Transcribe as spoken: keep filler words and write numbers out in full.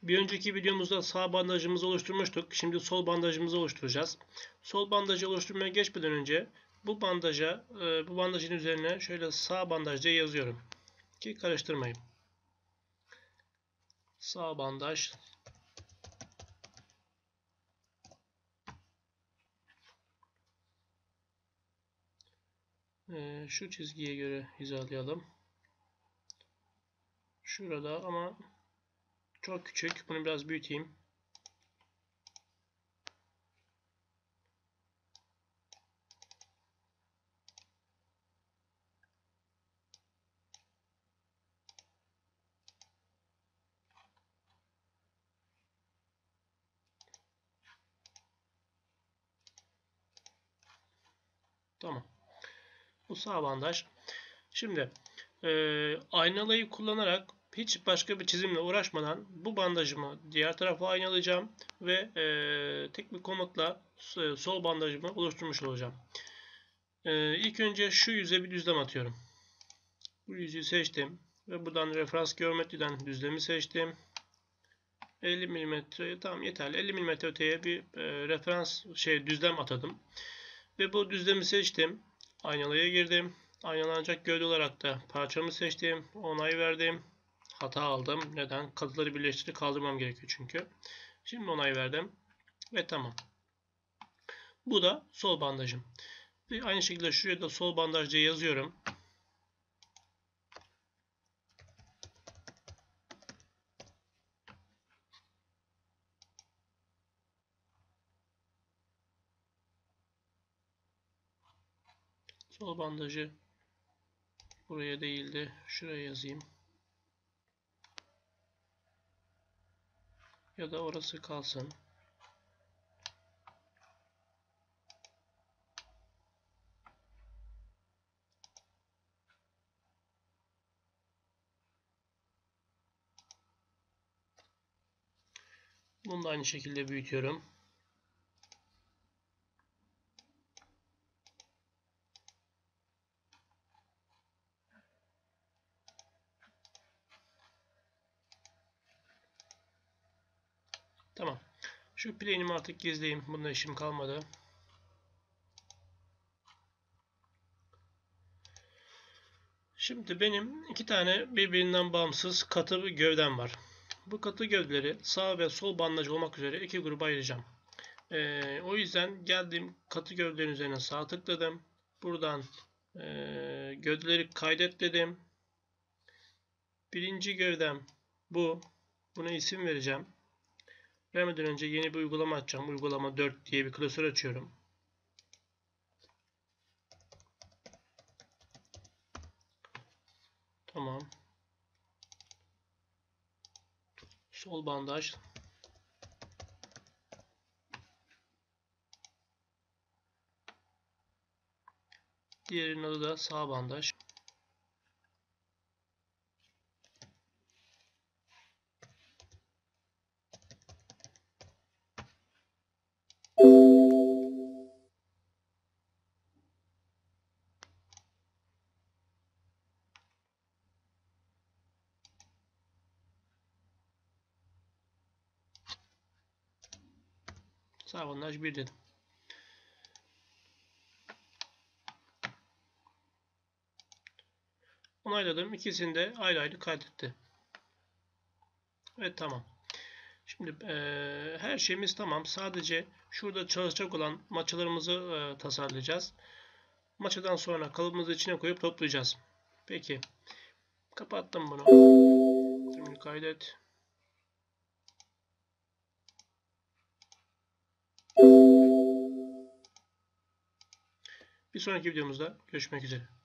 Bir önceki videomuzda sağ bandajımızı oluşturmuştuk. Şimdi sol bandajımızı oluşturacağız. Sol bandajı oluşturmaya geçmeden önce bu bandaja, e, bu bandajın üzerine şöyle sağ bandaj diye yazıyorum ki karıştırmayayım. Sağ bandaj. E, şu çizgiye göre hizalayalım. Şurada ama çok küçük. Bunu biraz büyüteyim. Tamam. Bu sağ bandaj. Şimdi e, aynalayı kullanarak hiç başka bir çizimle uğraşmadan bu bandajımı diğer tarafa aynalayacağım ve e, tek bir komutla sol bandajımı oluşturmuş olacağım. E, ilk önce şu yüze bir düzlem atıyorum. Bu yüzü seçtim ve buradan referans geometriden düzlemi seçtim. elli milimetre tamam yeterli. elli milimetre öteye bir e, referans şey düzlem atadım. Ve bu düzlemi seçtim. Aynalıya girdim. Aynalanacak gövde olarak da parçamı seçtim. Onay verdim. Hata aldım. Neden? Katıları birleştirip kaldırmam gerekiyor çünkü. Şimdi onay verdim. Ve tamam. Bu da sol bandajım. Ve aynı şekilde şuraya da sol bandaj diye yazıyorum. Sol bandajı buraya değil de şuraya yazayım. Ya da orası kalsın. Bunu da aynı şekilde büyütüyorum. Tamam. Şu plane'imi artık gizleyeyim. Bunda işim kalmadı. Şimdi benim iki tane birbirinden bağımsız katı gövdem var. Bu katı gövdeleri sağ ve sol bandaj olmak üzere iki gruba ayıracağım. Ee, o yüzden geldim katı gövdelerin üzerine sağ tıkladım. Buradan e, gövdeleri kaydet dedim. Birinci gövdem bu. Buna isim vereceğim. Vermeden önce yeni bir uygulama açacağım. Uygulama dört diye bir klasör açıyorum. Tamam. Sol bandaj. Diğerinin adı da sağ bandaj. Sağ bandaj bir dedim. Onayladım. İkisini de ayrı ayrı kaydetti. Evet tamam. Şimdi e, her şeyimiz tamam. Sadece şurada çalışacak olan maçalarımızı e, tasarlayacağız. Maçadan sonra kalıbımızı içine koyup toplayacağız. Peki. Kapattım bunu. Şimdi kaydet. Bir sonraki videomuzda görüşmek üzere.